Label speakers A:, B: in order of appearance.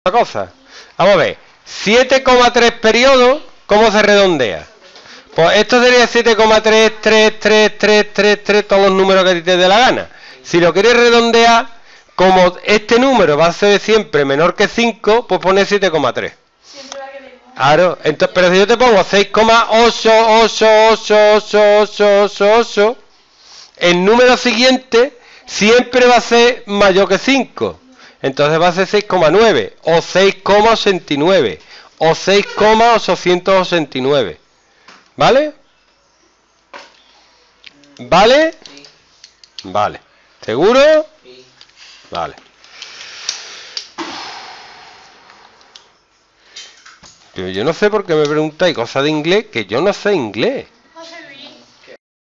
A: una cosa. Vamos a ver. 7,3 periodos, ¿cómo se redondea? Pues esto sería 7,33333, todos los números que a ti te dé la gana. Si lo quieres redondear, como este número va a ser siempre menor que 5, pues pone 7,3. Claro, entonces, pero si yo te pongo 6,8888888, el número siguiente siempre va a ser mayor que 5. Entonces va a ser 6,9 o 6,89 o 6,889. ¿Vale? ¿Vale?
B: Sí.
A: Vale. ¿Seguro?
B: Sí.
A: Vale. Pero yo no sé por qué me preguntáis cosas de inglés, que yo no sé inglés.